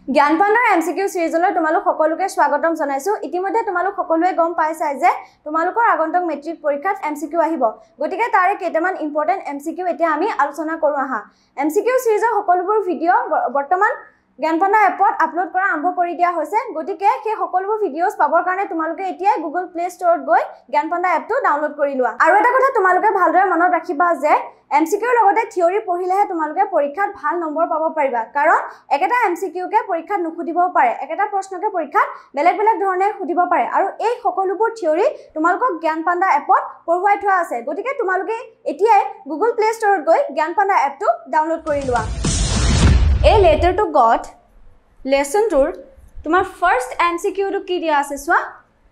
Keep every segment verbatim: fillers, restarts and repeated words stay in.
জ্ঞান ভাণ্ডাৰ এমসিকিউ সিৰিজলৈ তোমালোক সকলোকে স্বাগতম জনাইছো ইতিমধ্যে তোমালোক সকলোৱে গম পাইছা যে তোমালোকৰ আগন্তুক মেট্ৰিক পৰীক্ষাত এমসিকিউ আহিব গতিকে তাৰে কেইটামান ইম্পৰ্টেন্ট এমসিকিউ এতিয়া আমি আলোচনা কৰো আহা এমসিকিউ সিৰিজৰ সকলোবোৰ ভিডিও বৰ্তমান জ্ঞান ভাণ্ডাৰ এপত আপলোড কৰা আৰম্ভ কৰি দিয়া হৈছে গতিকে সেই সকলোবোৰ ভিডিওছ পাবৰ কাৰণে তোমালোকে এতিয়া গুগল প্লে ষ্টৰত গৈ জ্ঞান ভাণ্ডাৰ এপটো ডাউনলোড কৰি লোৱা আৰু এটা কথা তোমালোকে ভালদৰে মনত ৰাখিবা যে এমসিকিউৰ লগতে থিওৰি পঢ়িলেহে তোমালোকে পৰীক্ষাত ভাল নম্বৰ পাব পাৰিবা কাৰণ একেটা এমসিকিউকে পৰীক্ষাত নুখুদিব পাৰে একেটা প্ৰশ্নকে পৰীক্ষাত বেলেগ বেলেগ ধৰণে খুদিব পাৰে আৰু এই সকলোবোৰ থিওৰি তোমালোকক জ্ঞান ভাণ্ডাৰ এপত পঢ়ুৱাই থোৱা আছে গতিকে তোমালোকে এতিয়াই গুগল প্লে ষ্টৰত গৈ জ্ঞান ভাণ্ডাৰ এপটো ডাউনলোড কৰি লোৱা এই লেটাৰ টু গড লেসন টুৰ তোমাৰ ফাৰ্স্ট এমসিকিউ টু কি দিয়া আছে সোৱা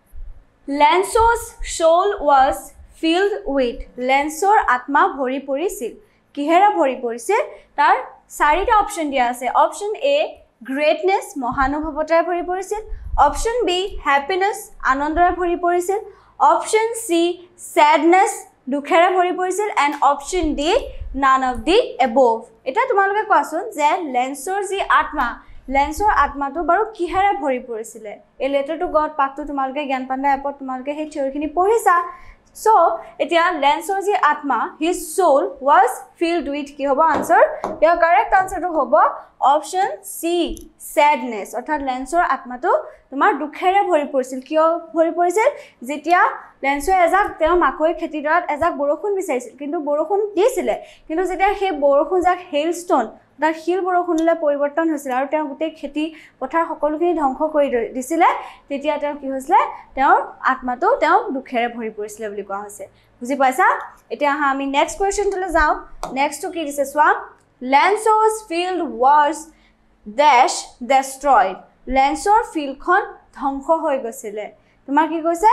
Lencho's soul was filled with লেন্সৰ আত্মা ভৰি পৰিছিল কিহেৰা ভৰি পৰিছিল তাৰ চাৰিটা অপচন দিয়া আছে অপচন এ গ্ৰেটনেস মহানুভৱতাৰে ভৰি পৰিছিল অপচন বি হ্যাপিনেস আনন্দৰে ভৰি পৰিছিল অপচন সি স্যাডনেস দুখেৰে ভৰি পৰিছিল and option D none of the above এটা তোমালোকে কোৱাচোন যে লেন্সৰ যি আত্মা লেন্সৰ আত্মাটো বাৰু কিহেৰে ভৰি পৰিছিল এই লেটাৰ টু গড পাঠটো তোমালোকে জ্ঞান ভাণ্ডাৰ এপত তোমালোকে সেই থিওৰিখিনি পঢ়িছা So, etia Lensor ji atma, his soul was filled with ki hobo answer. Your correct answer to hobo option C, sadness. Orthat Lensor atma to tomar dukhere bhori porisil. Kyo bhori porisil? Jetia Lensor ezak teo makoi kheti dorat ezak borokhun bisaisil. Kintu borokhun disile. Kintu jetia he borokhun jak hailstone তাৰ hail বৰষুণলে পৰিৱৰ্তন হৈছিল আৰু তেওঁ গুটেই খেতি পথাৰ সকলোখিনি ধ্বংস কৰি দিছিলে তেতিয়া তেওঁ কি হৈছিল তেওঁৰ আত্মাটো তেওঁ দুখেৰে ভৰি পৰিছিল বুলি কোৱা হৈছে বুজি পাইছা এতিয়া হা আমি নেক্সট কোৱেশ্চনটোলৈ যাও নেক্সটটো কি দিছে সোৱা লেন্সোস ফিল্ড ওয়াজ ড্যাশ ডেস্ট্ৰয়ড লেন্সৰ ফিল্ডখন ধ্বংস হৈ গৈছিল তোমাৰ কি কৈছে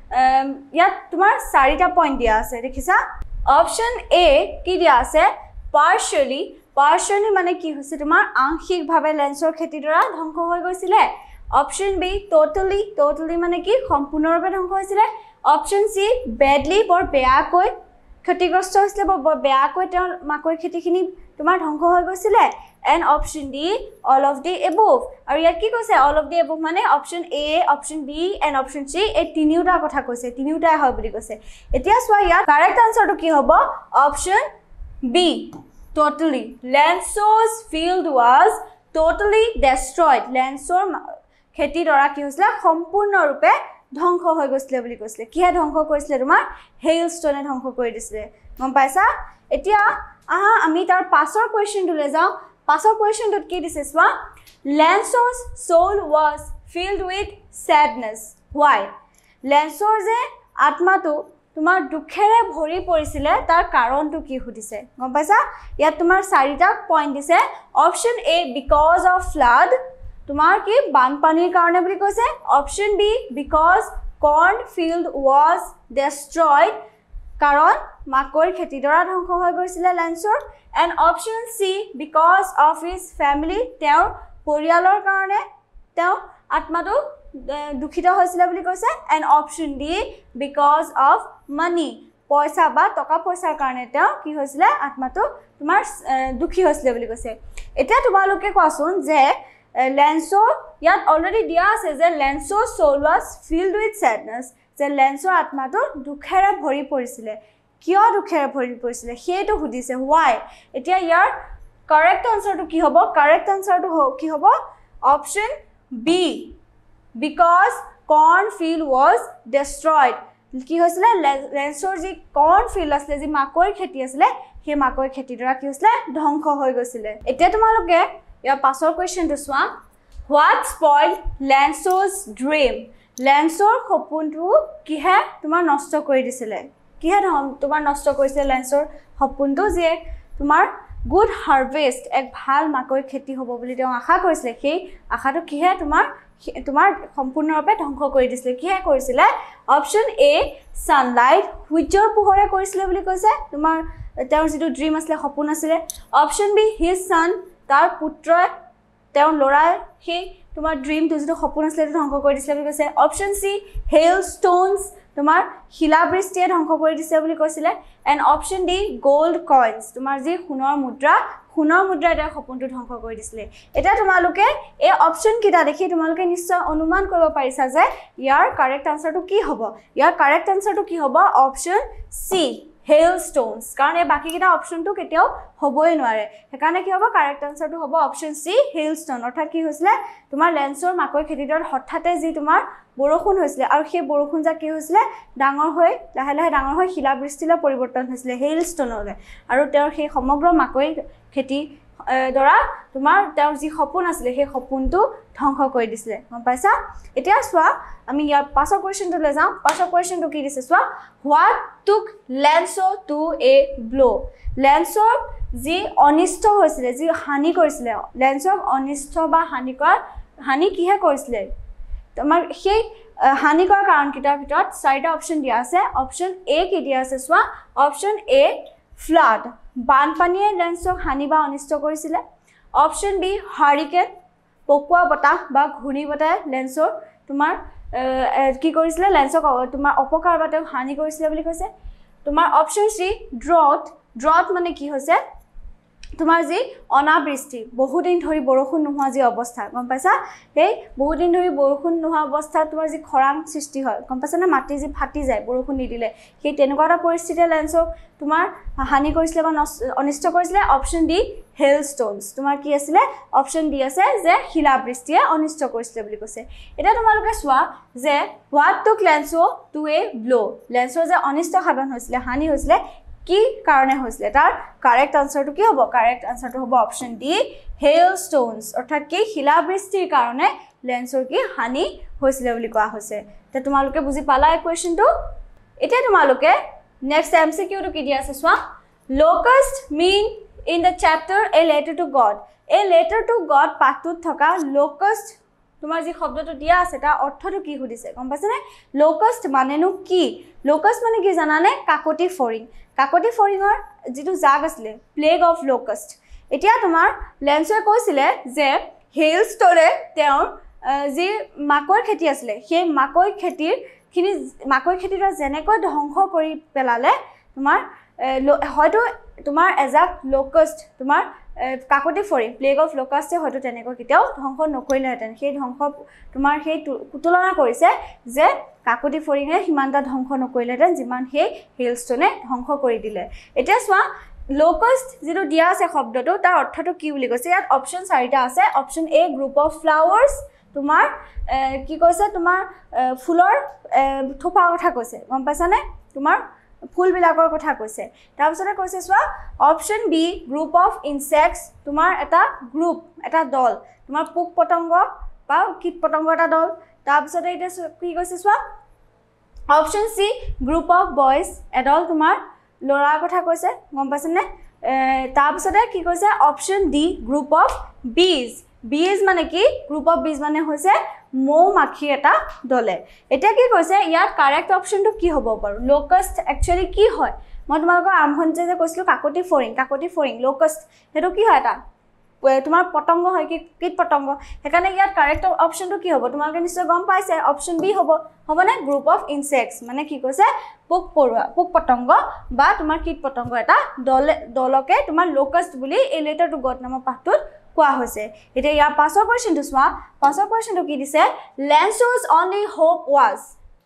ইয়াত তোমাৰ চাৰিটা পইণ্ট দিয়া আছে দেখিছা অপচন এ কি দিয়া আছে partially partially মানে কি হৈছে তোমাৰ আংশিক ভাবে লেন্সৰ খেতিডৰা ধ্বংস হৈ গৈছিল অপচন বি totally totally মানে কি সম্পূৰ্ণৰূপে ধ্বংস হৈছিল অপচন সি badly বৰ বেয়াকৈ ক্ষতিগ্ৰস্ত হৈছিল বৰ বেয়াকৈ তেওঁ মাকৈ খেতিখিনি তোমাৰ ধ্বংস হৈ গৈছিল and option D all of the above আৰু ইয়াত কি কৈছে all of the above মানে option A option B and option C এই তিনিওটা কথা কৈছে তিনিওটাই হয় বুলি কৈছে এতিয়া চোৱা ইয়াত কাৰেক্ট আনসাৰটো কি হ'ব option B totally Lensors field was totally destroyed Lensor খেতি দৰা কি হৈছিল সম্পূৰ্ণ ৰূপে ধ্বংস হৈ গৈছিল বুলি কৈছিল কিহে ধ্বংস কৰিছিল তোমাৰ হেইলষ্টনে ধ্বংস কৰি দিছিল গম পাইছা এতিয়া আহা আমি তাৰ পাছৰ কোৱেশ্চনটোলৈ যাও পাছৰ কোৱেশ্চনটোত কি দিছে সোৱা Lensors soul was filled with sadness why Lensor যে আত্মাটো তোমাৰ দুখেৰে ভৰি পৰিছিল তাৰ কাৰণটো কি খুদিছে গম পাইছা ইয়াত তোমাৰ চাৰিটা পইণ্ট দিছে option A because of flood তোমাৰ কি বানপানীৰ কাৰণে বুলি কৈছে option B because corn field was destroyed কাৰণ মাকৈ খেতিডৰা ধ্বংস হৈ গৈছিল লেন্সৰ and option C because of his family তেওঁৰ পৰিয়ালৰ কাৰণে তেওঁ আত্মাটো দুখিত হৈছিল বুলি কৈছে and option D because of money পইচা বা টকা পইচাৰ কাৰণে তেওঁ কি হৈছিল আত্মাটো তোমাৰ দুখি হৈছিল বুলি কৈছে এতিয়া তোমালোকে কোৱাচোন যে লেন্সৰ ইয়াত অলৰেডি দিয়া আছে যে লেন্সৰ soul was filled with sadness যে লেন্সৰ আত্মাটো দুখেৰে ভৰি পৰিছিল কিয় দুখেৰে ভৰি পৰিছিল সেইটো সুধিছে why এতিয়া ইয়াৰ কাৰেক্ট আনসাৰটো কি হ'ব কাৰেক্ট আনসাৰটো কি হ'ব option B because corn field was destroyed কি হৈছিল লেন্সৰ যি corn field আছিল যি মাকৈ খেতি আছিল সেই মাকৈ খেতিডৰা কি হৈছিল ধ্বংস হৈ গৈছিল এতিয়া তোমালোকে ইয়াৰ পাছৰ কোৱেশ্চনটো চোৱা what spoiled Lensor's dream লেন্সৰ সপোনটো কিহে তোমাৰ নষ্ট কৰি দিছিল কিহে তোমাৰ নষ্ট কৰিছিল লেন্সৰ সপোনটো যে তোমাৰ গুড হাৰভেষ্ট এক ভাল মাকৈ খেতি হ'ব বুলি তেওঁ আশা কৰিছিল সেই আশাটো কিহে তোমাৰ তোমাৰ সম্পূৰ্ণৰূপে ধ্বংস কৰি দিছিল কিহে কৰিছিল অপচন এ সানলাইট সূৰ্যৰ পোহৰে কৰিছিল বুলি কৈছে তোমাৰ তেওঁৰ যিটো ড্ৰিম আছিল সপোন আছিল অপচন বি হিজ সন তাৰ পুত্ৰই তেওঁ লৰাই সেই তোমাৰ ড্ৰিমটো যিটো সপোন আছিল সেইটো ধ্বংস কৰি দিছিলে বুলি কৈছে অপশ্যন সি হেল ষ্টোনছ তোমাৰ শিলাবৃষ্টিয়ে ধ্বংস কৰি দিছে বুলি কৈছিলে and option D gold coins তোমাৰ যি সোণৰ মুদ্ৰা সোণৰ মুদ্ৰা এটা সপোনটো ধ্বংস কৰি দিছিলে এটা তোমালোকে এই অপশ্যন কিটা দেখি তোমালোকে নিশ্চয় অনুমান কৰিব পাৰিছা যে ইয়াৰ কাৰেক্ট আনসাৰটো কি হ'ব ইয়াৰ কাৰেক্ট আনসাৰটো কি হ'ব অপশ্যন সি hailstones কাৰণ এই বাকি কিটা অপশ্যনটো কেতিয়াও হ'বই নোৱাৰে হেকাৰণে কি হ'ব কাৰেক্ট আনসাৰটো হ'ব অপশ্যন সি hailstone অৰ্থাৎ কি হৈছিলে তোমাৰ লেন্সৰ মাকৈ খেতিটোত হঠাতে যি তোমাৰ বৰষুণ হৈছিলে আৰু সেই বৰষুণ যা কি হৈছিলে ডাঙৰ হৈ লাহে লাহে ডাঙৰ হৈ শিলাবৃষ্টিলৈ পৰিৱৰ্তন হৈছিলে hailstoneলৈ আৰু তেওঁৰ সেই সমগ্ৰ মাকৈ খেতি দৰা তোমাৰ তেওঁৰ যি সপোন আছিল সেই সপোনটো ধ্বংস কৰি দিছিলে গম পাইছা এতিয়া চোৱা আমি ইয়াৰ পাছৰ কোৱেশ্চনটো লৈ যাওঁ পাছৰ কোৱেশ্চনটো কি দিছে চোৱা হোৱাট টুক লেন্সো টু এ ব্লো লেন্সৰ যি অনিষ্ট হৈছিল যি হানি কৰিছিল লেন্সক অনিষ্ট বা হানি কৰা হানি কিহে কৰিছিল তোমাৰ সেই হানি কৰাৰ কাৰণ কিটাৰ ভিতৰত চাৰিটা অপশ্যন দিয়া আছে অপশ্যন এ কি দিয়া আছে চোৱা অপশ্যন এ ফ্লাড বানপানীয়ে লেন্সক হানি বা অনিষ্ট কৰিছিল অপশ্যন বি হাৰিকেন পকোৱা বতাহ বা ঘূৰ্ণী বতাহে লেন্সৰ তোমাৰ কি কৰিছিল লেন্সক তোমাৰ অপকাৰ বা তেওঁ হানি কৰিছিল বুলি কৈছে তোমাৰ অপশ্যন সি ড্ৰট ড্ৰট মানে কি হৈছে তোমাৰ যি অনাবৃষ্টি বহুদিন ধৰি বৰষুণ নোহোৱা যি অৱস্থা গম পাইছা এই বহুদিন ধৰি বৰষুণ নোহোৱা অৱস্থা তোমাৰ যি খৰাং সৃষ্টি হয় গম পাইছা না মাটি যি ফাটি যায় বৰষুণ নিদিলে সেই তেনেকুৱা এটা পৰিস্থিতিতে লেন্সক তোমাৰ হানি কৰিছিল বা অনিষ্ট কৰিছিল অপশ্যন ডি hailstones তোমাৰ কি আছিল অপশ্যন ডি আছে যে শিলাবৃষ্টিয়ে অনিষ্ট কৰিছিল বুলি কৈছে এটা তোমালোকে চোৱা যে হোৱাট টুক লেন্সো টু এ ব্লো লেন্সৰ যে অনিষ্ট সাধন হৈছিল হানি হৈছিল কি কাৰণে হৈছিল তাৰ কাৰেক্ট আনসাৰটো কি হ'ব কাৰেক্ট আনসাৰটো হ'ব অপশ্যন ডি hailstones অৰ্থাৎ কি শিলাবৃষ্টিৰ কাৰণে লেন্সৰ কি হানি হৈছিল বুলি কোৱা হৈছে তে তোমালোকে বুজি পালা এই কোৱেশ্চনটো এতিয়া তোমালোকে নেক্সট এমসিকিউটো কি দিয়া আছে চোৱা locust mean in the chapter a letter to god a letter to god পাঠটোত থকা locust তোমাৰ যি শব্দটো দিয়া আছে তাৰ অৰ্থটো কি সুধিছে গম পাইছানে locust মানেনো কি locust মানে কি জানানে কাকতি ফৰিং কাকতি ফৰিঙৰ যেটো জাগ আছিল প্লেগ অফ locust এতিয়া তোমাৰ লেন্সে কৈছিলে যে hailstone তেওঁৰ যি মাকৈ খেতি আছিল সেই মাকৈ খেতিৰ খিনি মাকৈ খেতিৰ যেনেকৈ ধ্বংস কৰি পেলালে তোমাৰ হয়তো তোমাৰ এজাক locust তোমাৰ কাকতি ফৰিং প্লেগ অফ locust হয়তো তেনেকৈ কেতিয়াও ধ্বংস নকৰিলেহেঁতেন সেই ধ্বংস তোমাৰ সেই তুলনা কৰিছে যে কাকতি ফৰিঙে সিমানটা ধ্বংস নকৰিলেহেঁতেন যিমান সেই hailstone ধ্বংস কৰি দিলে এতিয়া চোৱা locust যেটো দিয়া আছে শব্দটো তাৰ অৰ্থটো কি বুলি কৈছে ইয়াত অপশ্যন চাৰিটা আছে option A group of flowers তোমাৰ কি কৈছে তোমাৰ ফুলৰ থোপা কথা কৈছে গম পাইছানে তোমাৰ ফুল বিলাকৰ কথা কৈছে তাৰ পিছতে কৈছে চোৱা option B group of insects তোমাৰ এটা গ্ৰুপ এটা দল তোমাৰ পোক পতংগ বা কীট পতংগ এটা দল তাৰ পিছতে এটা কি কৈছে চোৱা option C group of boys এডল তোমাৰ লৰাৰ কথা কৈছে গম পাইছানে তাৰ পিছতে কি কৈছে অপশ্যন ডি গ্ৰুপ অফ বিজ বিজ মানে কি গ্ৰুপ অফ বিজ মানে হৈছে মৌ মাখি এটা দলে এটা কি কৈছে ইয়াত কাৰেক্ট অপশ্যনটো কি হ'ব বাৰু locust একচুয়ালি কি হয় মই তোমালোকৰ আৰম্ভণিতে যে কৈছিলো কাকতি ফৰিং কাকতি ফৰিং locust হেতু কি হয় এটা তোমাৰ পতংগ হয় কি কীট পতংগ হেকানে ইয়াত কাৰেক্ট অপশ্যনটো কি হ'ব তোমালোকে নিশ্চয় গম পাইছে অপশ্যন বি হ'ব হ'বনে গ্ৰুপ অফ ইনসেক্টস মানে কি কৈছে পোক পৰুৱা পোক পতংগ বা তোমাৰ কীট পতংগ এটা দলে দলকে তোমাৰ locust বুলি এই লেটাৰ টু গড নামৰ পাঠটোত কোৱা হৈছে এতিয়া ইয়াৰ পাছৰ কোৱেশ্চনটো চোৱা পাছৰ কোৱেশ্চনটো কি দিছে লেন্সৰ অনলি হোপ ওয়াজ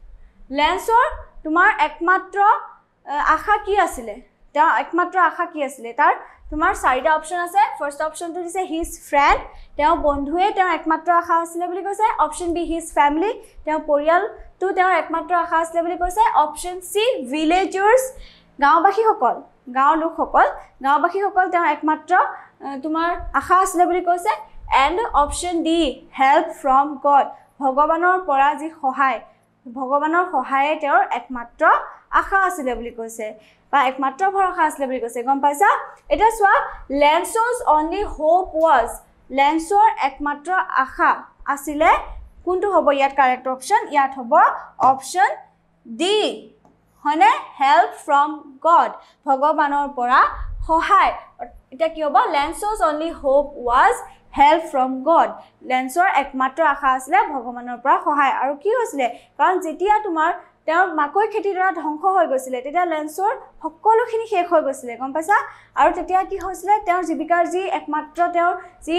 লেন্সৰ তোমাৰ একমাত্ৰ আশা কি আছিল তাৰ একমাত্ৰ আশা কি আছিল তাৰ তোমাৰ চাৰিটা অপশ্যন আছে ফাৰ্স্ট অপশ্যনটো দিছে হিজ ফ্ৰেন্ড তেওঁ বন্ধুৱে তেওঁৰ একমাত্ৰ আশা আছিল বুলি কৈছে অপশ্যন বি হিজ ফ্যামিলি তেওঁ পৰিয়ালটো তেওঁৰ একমাত্ৰ আশা আছিল বুলি কৈছে অপশ্যন সি ভিলেজাৰ্স গাঁওবাসীসকল গাঁৱৰ লোকসকল গাঁওবাসীসকল তেওঁৰ একমাত্ৰ তোমাৰ আশা আছিল বুলি কৈছে and option D help from God ভগৱানৰ পৰা যি সহায় ভগৱানৰ সহায়ে তেওঁৰ একমাত্ৰ আশা আছিল বুলি কৈছে বা একমাত্ৰ ভৰসা আছিল বুলি কৈছে গম পাইছা এটা চোৱা লেন্সৰ অনলি হোপ ওয়াজ লেন্সৰ একমাত্ৰ আশা আছিল কোনটো হ'ব ইয়াত কাৰেক্ট অপশ্যন ইয়াত হ'ব অপশ্যন ডি হয়নে হেল্প ফ্ৰম গড ভগৱানৰ পৰা সহায় এটা কি হ'ব লেন্সৰ only hope was help from God লেন্সৰ একমাত্ৰ আশা আছিলে ভগৱানৰ পৰা সহায় আৰু কি হৈছিলে কাৰণ যেতিয়া তোমাৰ তেওঁৰ মাকৈ খেতিডৰা ধ্বংস হৈ গৈছিলে তেতিয়া লেন্সৰ সকলোখিনি শেষ হৈ গৈছিলে গম পাইছা আৰু তেতিয়া কি হৈছিলে তেওঁৰ জীৱিকাৰ যি একমাত্ৰ তেওঁৰ যি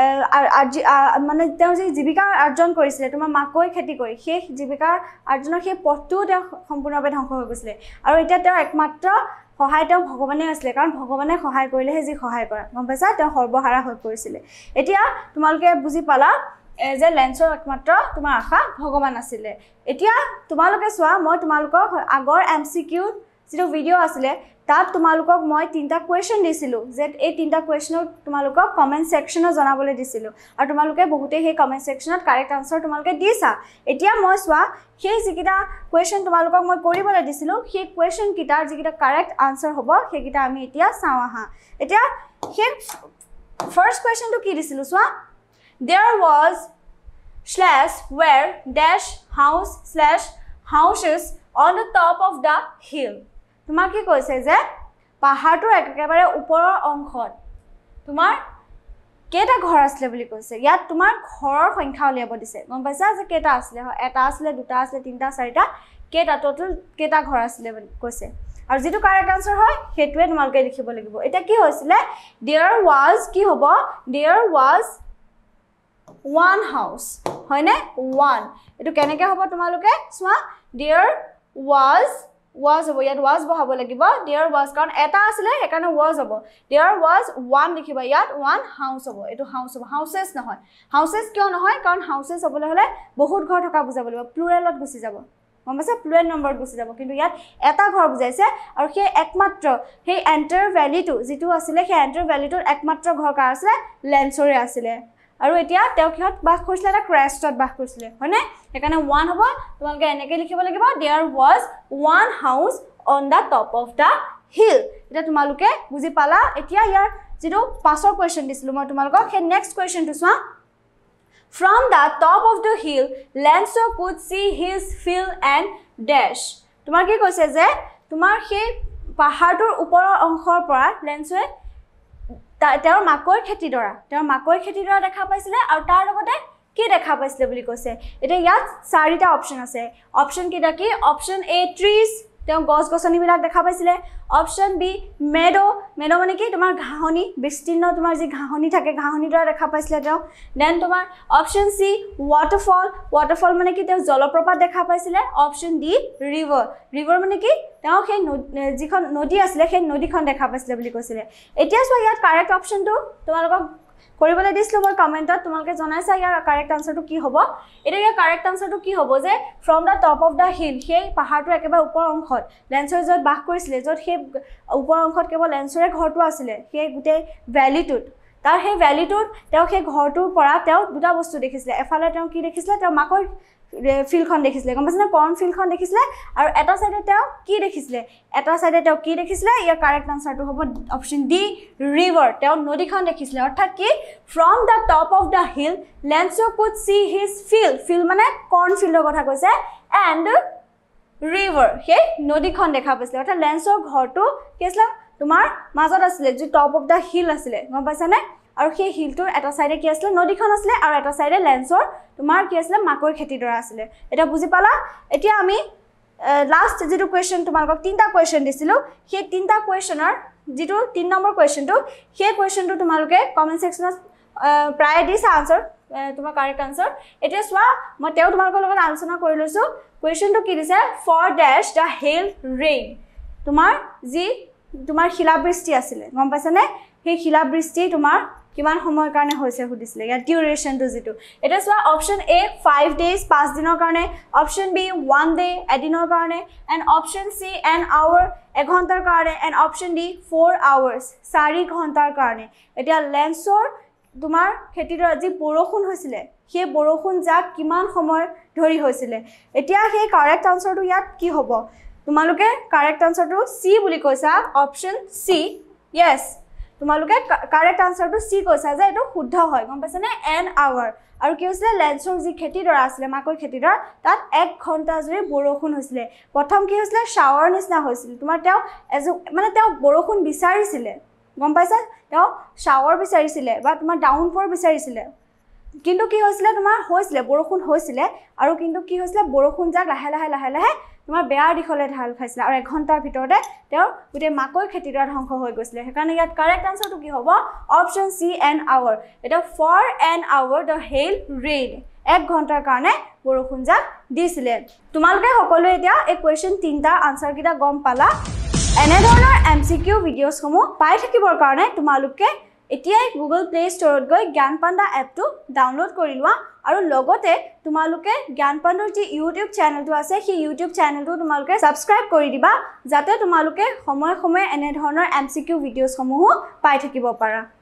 মানে তেওঁৰ যি জীৱিকা অৰ্জন কৰিছিলে তোমাৰ মাকৈ খেতি কৰি সেই জীৱিকাৰ অৰ্জনৰ সেই পথটো তেওঁ সম্পূৰ্ণভাৱে ধ্বংস হৈ গৈছিলে আৰু এতিয়া তেওঁৰ একমাত্ৰ সহায় তেওঁ ভগৱানে আছিলে কাৰণ ভগৱানে সহায় কৰিলেহে যি সহায় কৰা গম পাইছা তেওঁ সৰ্বহাৰা হৈ পৰিছিলে এতিয়া তোমালোকে বুজি পালা যে লেন্সৰ একমাত্ৰ তোমাৰ আশা ভগৱান আছিলে এতিয়া তোমালোকে চোৱা মই তোমালোকক আগৰ এমচিকিউ যিটো ভিডিঅ' আছিলে তাত তোমালোকক মই তিনিটা কুৱেশ্যন দিছিলোঁ যে এই তিনিটা কুৱেশ্যনৰ তোমালোকক কমেণ্ট ছেকশ্যনত জনাবলৈ দিছিলোঁ আৰু তোমালোকে বহুতেই সেই কমেণ্ট ছেকশ্যনত কাৰেক্ট আনচাৰ তোমালোকে দিছা এতিয়া মই চোৱা সেই যিকেইটা কুৱেশ্যন তোমালোকক মই কৰিবলৈ দিছিলোঁ সেই কুৱেশ্যনকেইটাৰ যিকেইটা কাৰেক্ট আনচাৰ হ'ব সেইকেইটা আমি এতিয়া চাওঁ আহা এতিয়া সেই ফাৰ্ষ্ট কুৱেশ্যনটো কি দিছিলোঁ চোৱা there was slash where dash house slash houses on the top of the hill তোমাক কি কৈছে যে পাহাৰটোৰ একেবাৰে ওপৰৰ অংশত তোমাৰ কেইটা ঘৰ আছিল বুলি কৈছে ইয়াত তোমাৰ ঘৰৰ সংখ্যা উলিয়াব দিছে গম পাইছা যে কেইটা আছিল এটা আছিল দুটা আছিল তিনটা চাৰিটা কেইটা টোটাল কেইটা ঘৰ আছিল বুলি কৈছে আৰু যেটো কাৰেক্ট আনসাৰ হয় হেতুৱে তোমালোকে লিখিব লাগিব এটা কি হৈছিল there was কি হ'ব there was one house হয় নে one এটো কেনেকৈ হ'ব তোমালোকে চোৱা there was was হ'ব ইয়াত was বহাব লাগিব there was কাৰণ এটা আছিল হেকাৰণে was হ'ব there was one লিখিবা ইয়াত one house হ'ব এটো house হ'ব houses নহয় houses কিয় নহয় কাৰণ houses হ'বলৈ হলে বহুত ঘৰ থকা বুজাব লাগিব প্লুৰেলত গুছি যাব গম পাইছা প্লুৰেল নম্বৰ গুছি যাব কিন্তু ইয়াত এটা ঘৰ বুজাইছে আৰু সেই একমাত্ৰ সেই এন্টাৰ ভ্যালিটো যেটো আছিল সেই এন্টাৰ ভ্যালিটোৰ একমাত্ৰ ঘৰ কাৰ আছিল লেন্সৰে আছিল আৰু এতিয়া তেওঁ কিহত বাস কৰিছিল এটা ক্ৰেষ্টত বাস কৰিছিল হয়নে একাৰণে one হ'ব তোমালোকে এনেকৈ লিখিব লাগিব there was one house on the top of the hill এটা তোমালোকে বুজি পালা এতিয়া ইয়াৰ যেটো পাছৰ কোৱেশ্চন দিছিল মই তোমালোকক সেই নেক্সট কোৱেশ্চনটো চোৱা from the top of the hill Lancer could see his field and dash তোমাৰ কি কৈছে যে তোমাৰ সেই পাহাৰটোৰ ওপৰৰ অংশৰ পৰা লেন্সে তেওঁৰ মাকৈ খেতিডৰা তেওঁৰ মাকৈ খেতিডৰা দেখা পাইছিল আৰু তাৰ লগতে কি দেখা পাইছিল বুলি কৈছে এটা ইয়াত চাৰিটা অপচন আছে অপচন কিটা কি অপচন এ ট্ৰিজ তেওঁ গছ গছনিবিলাক দেখা পাইছিল অপচন বি মেডো মেডো মানে কি তোমাৰ ঘাহনি বিস্তীৰ্ণ তোমাৰ যি ঘাহনি থাকে ঘাহনিডৰা দেখা পাইছিল তেওঁ দেন তোমাৰ অপচন সি ওয়াটাৰফল ওয়াটাৰফল মানে কি তেওঁ জলপ্ৰপাত দেখা পাইছিল অপচন ডি ৰিভাৰ ৰিভাৰ মানে কি তেওঁ সেই যিখন নদী আছিল সেই নদীখন দেখা পাইছিল বুলি কৈছিল এতিয়া চোৱা ইয়াত কাৰেক্ট অপচনটো তোমালোকক কৰিবলৈ দিছিলো মই কমেন্টত তোমালোকে জনাইছা ইয়াৰ কাৰেক্ট আনসাৰটো কি হ'ব এটা ইয়াৰ কাৰেক্ট আনসাৰটো কি হ'ব যে from the top of the hill সেই পাহাৰটোৰ একেবাৰে ওপৰ অংশত লেন্সৰ যত বাস কৰিছিল যত সেই ওপৰ অংশত কেৱল লেন্সৰে ঘৰটো আছিল সেই গুটে ভ্যালিটোত তাৰ সেই ভ্যালিটোত তেওঁ সেই ঘৰটোৰ পৰা তেওঁ দুটা বস্তু দেখিছিল এফালে তেওঁ কি দেখিছিল তেওঁ মাকৈ ফিলখন দেখিছিল গম পাইছানে কৰ্ন ফিলখন দেখিছিল আৰু এটা সাইডে তেওঁ কি দেখিছিল এটা সাইডে তেওঁ কি দেখিছিল ইয়াৰ কাৰেক্ট আনসাৰটো হ'ব অপচন ডি ৰিভাৰ তেওঁ নদীখন দেখিছিল অৰ্থাৎ কি from the top of the hill Lancer could see his field field মানে কৰ্ন ফিল্ডৰ কথা কৈছে and river হে নদীখন দেখা পাইছিল অৰ্থাৎ লেন্সৰ ঘৰটো কি আছিল তোমাৰ মাজত আছিল যে টপ অফ দা হিল আছিল গম পাইছানে আৰু সেই হিলটোৰ এটা সাইডে কি আছিল নদীখন আছিল আৰু এটা সাইডে লেন্সৰ তোমাৰ কি আছিল মাকৈ খেতিডৰা আছিল এটা বুজি পালা এতিয়া আমি লাষ্ট যেটো কোৱেশ্চন তোমালোকক তিনটা কোৱেশ্চন দিছিলো সেই তিনটা কোৱেশ্চনৰ যেটো তিন নম্বৰ কোৱেশ্চনটো সেই কোৱেশ্চনটো তোমালোকে কমেন্ট সেকশনত প্ৰায় দিছা আনসাৰ তোমাৰ কাৰেক্ট আনসাৰ এতিয়া চোৱা মই তেও তোমালোকৰ লগত আলোচনা কৰি লৈছো কোৱেশ্চনটো কি দিছে for dash the hail rain তোমাৰ যি তোমাৰ শিলাবৃষ্টি আছিল গম পাইছানে সেই শিলাবৃষ্টি তোমাৰ কিমান সময়ৰ কাৰণে হৈছে হুদিছিলে ইয়া ডিউৰেশনটো যেটো এটা চোৱা অপচন এ five days পাঁচ দিনৰ কাৰণে অপচন বি one day এদিনৰ কাৰণে and option C an hour এক ঘণ্টাৰ কাৰণে and option D four hours চাৰি ঘণ্টাৰ কাৰণে এতিয়া লেন্সৰ তোমাৰ খেতিৰ যি বৰষুণ হৈছিল সেই বৰষুণ যাক কিমান সময় ধৰি হৈছিল এতিয়া সেই কাৰেক্ট আনসাৰটো ইয়াত কি হ'ব তোমালোকে কাৰেক্ট আনসাৰটো সি বুলি কৈছা অপচন সি yes তোমালোকে কাৰেক্ট আনসাৰটো সি কৈছা যে এটো শুদ্ধ হয় গম পাইছানে an hour আৰু কি হৈছিল লেন্সৰ যি খেতিডৰা আছিল মাকৈ খেতিডৰা তাত এক ঘণ্টা জুৰি বৰষুণ হৈছিল প্ৰথম কি হৈছিল শাৱাৰ নিচিনা হৈছিল তোমাৰ তেওঁ মানে তেওঁ বৰষুণ বিচাৰিছিল গম পাইছা তেওঁ শাৱাৰ বিচাৰিছিলে বা তোমাৰ ডাউনফল বিচাৰিছিলে কিন্তু কি হৈছিলে তোমাৰ হৈছিলে বৰষুণ হৈছিলে আৰু কিন্তু কি হৈছিলে বৰষুণ যাক লাহে লাহে লাহে লাহে তোমাৰ বেয়া দিখলে ঢাল খাইছিলে আৰু এক ঘণ্টাৰ ভিতৰতে তেওঁৰ গোটে মাকৈ খেতিডৰা ধ্বংস হৈ গৈছিলে সেইকাৰণে ইয়াত কাৰেক্ট আনসাৰটো কি হ'ব অপচন সি এন আৱাৰ এটা for an hour the hail rain এক ঘণ্টাৰ কাৰণে বৰষুণ যাক দিছিলে তোমালোকে সকলোৱে এতিয়া এই কোৱেশ্চন তিনটা আনসাৰ কিটা গম পালা এনে ধৰণৰ এমসিকিউ ভিডিঅ'সমূহ পাই থাকিবৰ কাৰণে তোমালোকে এতিয়াই গুগল প্লে ষ্টৰত গৈ জ্ঞান পাণ্ডা এপটো ডাউনলোড কৰি লোৱা আৰু লগতে তোমালোকে জ্ঞান পাণ্ডাৰ যি ইউটিউব চেনেলটো আছে সেই ইউটিউব চেনেলটো তোমালোকে সাবস্ক্ৰাইব কৰি দিবা যাতে তোমালোকে সময় সময় এনে ধৰণৰ এমসিকিউ ভিডিঅ'সমূহ পাই থাকিব পাৰা